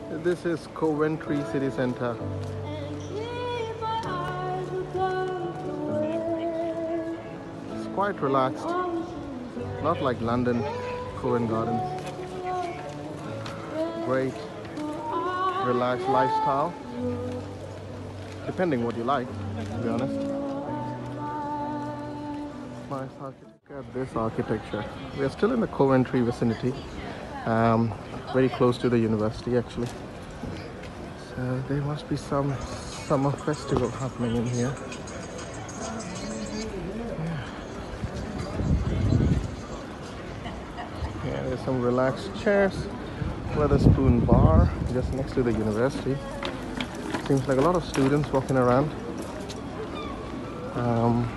This is Coventry City Centre. It's quite relaxed, not like London, Covent Gardens. Great, relaxed lifestyle, depending what you like, to be honest. Nice architecture. Look at this architecture. We are still in the Coventry vicinity, very close to the university actually. So there must be some summer festival happening in here. Yeah, there's some relaxed chairs, Weatherspoon bar just next to the university. Seems like a lot of students walking around.